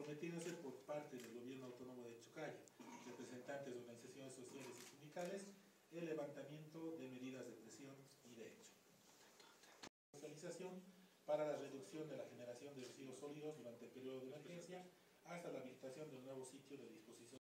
comprometiéndose por parte del Gobierno Autónomo de Chocalla, representantes de organizaciones sociales y sindicales, el levantamiento de medidas de presión y de hecho. Socialización para la reducción de la generación de residuos sólidos durante el periodo de emergencia hasta la habilitación de un nuevo sitio de disposición.